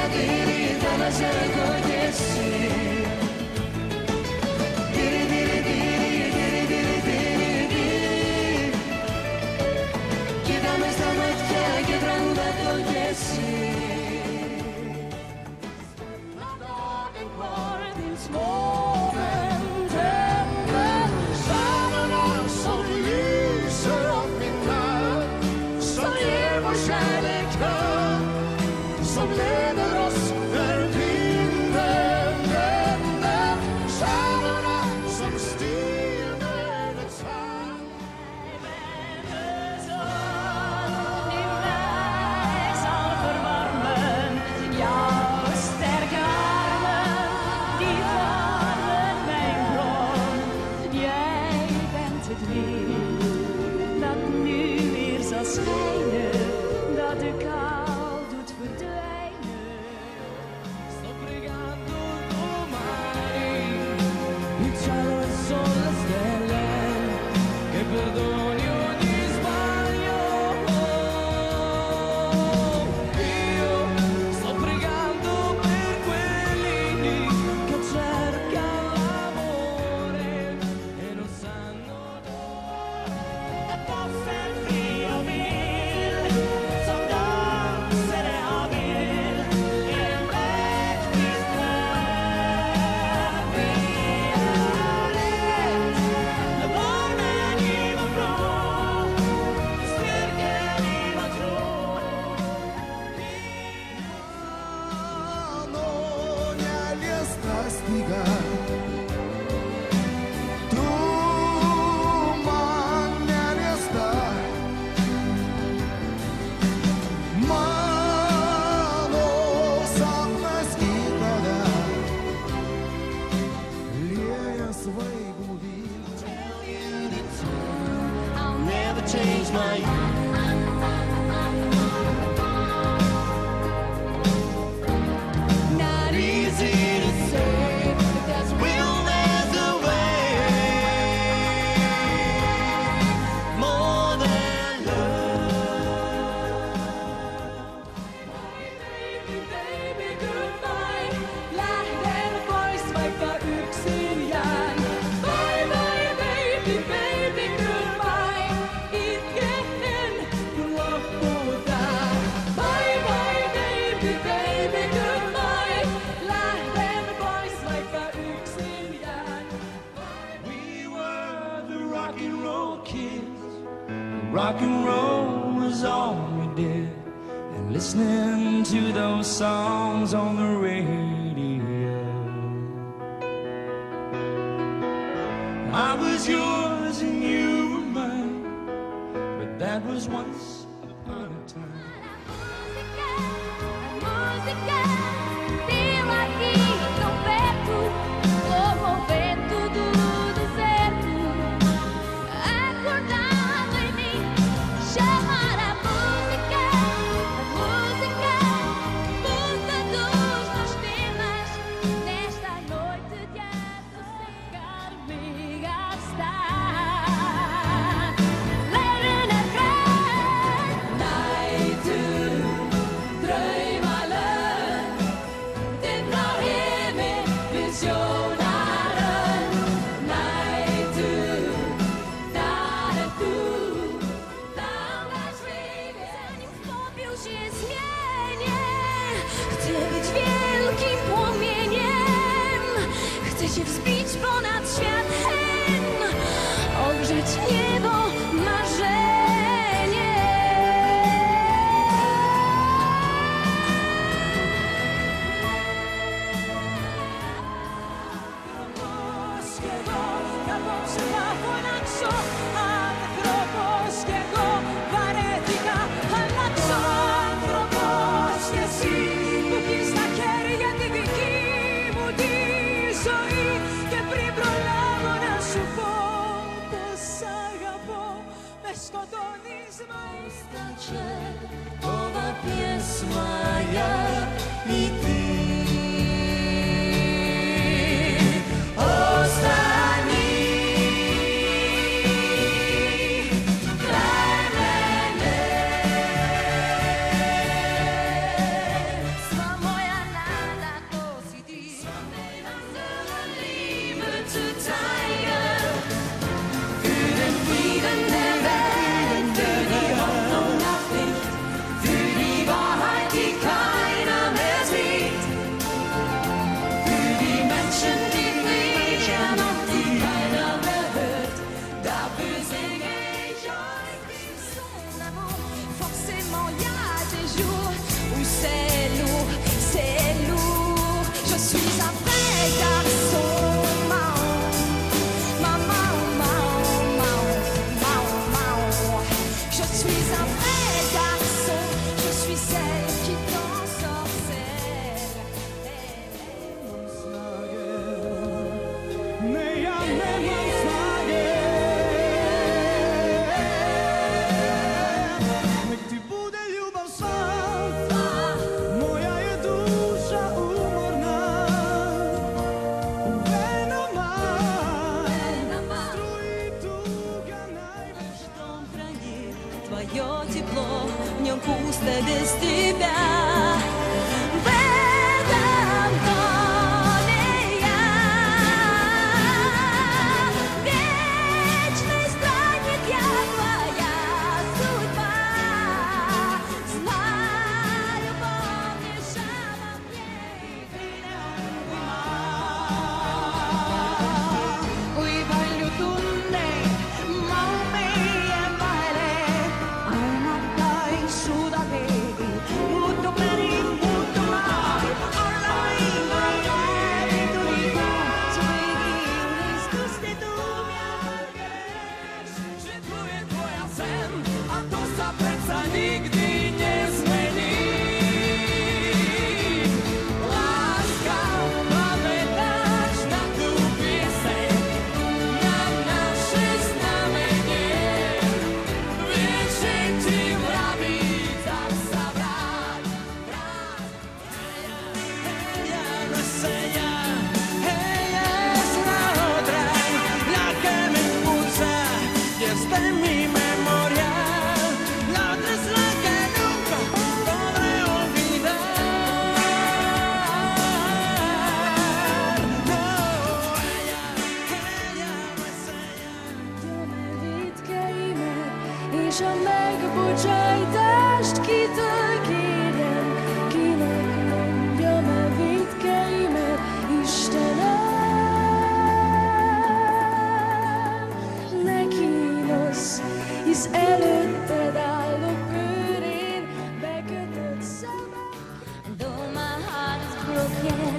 δύρι θα είμαστε εγώ και εσύ. Δύρι, δύρι, δύρι, δύρι, δύρι, δύρι, δύρι. Κοίτα μες στα μάτια και τραγούδα το κι εσύ. Som leder oss där vinden vänder, stjärnorna som styr världens hand. Die wijs al verwarmen, jouw sterke armen, die vormen mijn bron. Jij bent het licht dat nu weer zal schijnen, dat de kou doet verdwijnen. Sto pregando domani, il cielo, il sole, le stelle, che perdoni ogni sbaglio. Io sto pregando per quelli che cercano l'amore e non sanno dove. E posso il frio vil, som danser jag vill, i en elektrisk värld. Vi är ett, när barnen i vår vrå, styrkan i vår tro. Nonia страстига, туманная места, мало самоски вода, лея свои глубины. Tell you the truth, I'll never change my not easy to say, but that's will there's a way more than love. Baby, baby, goodbye. Laat den voice wipa ut sin hjärn. Bye, bye, baby, baby, goodbye. Ingen blåfoda. Bye, bye, baby, baby, goodbye. Laat den voice wipa ut sin hjärn. We were the rock and roll kids. Rock and roll was all we did. And listening to those songs on the radio. I was yours and you were mine, but that was once upon a time. Música, viva aqui tão perto, como o vento do deserto, acordado em mim, chamar a música, muda dos meus temas, nesta noite de assossegar-me a estar. Let in a night to drömmalön, den drar hem med visionären. Night to där tu, tam nasz wybieg. Zanim wtopił się zmienię, chcę być wielkim płomieniem, chcę się wzbić ponad światem, ogrzeć niebo marzenie. Άνθρωπος κι εγώ βαρέθηκα, αλλάξω άνθρωπος κι εσύ που έχεις στα χέρια τη δική μου τη ζωή. Και πριν προλάβω να σου πω πως αγαπώ, με σκοτώνεις μάλιστα. Ova pjesma ja i ti. Ostani kraj Твое тепло в нем пусто без тебя. В этом доме я вечный странник, я твоя судьба. Знаю, помнишь обо мне и és a megbocsájtást kitől kérjem, kinek mondjam a vétkeimet, Istenem. Ne kínosz, hisz előtted állok bőrén, bekötött szemem. Though my heart is broken,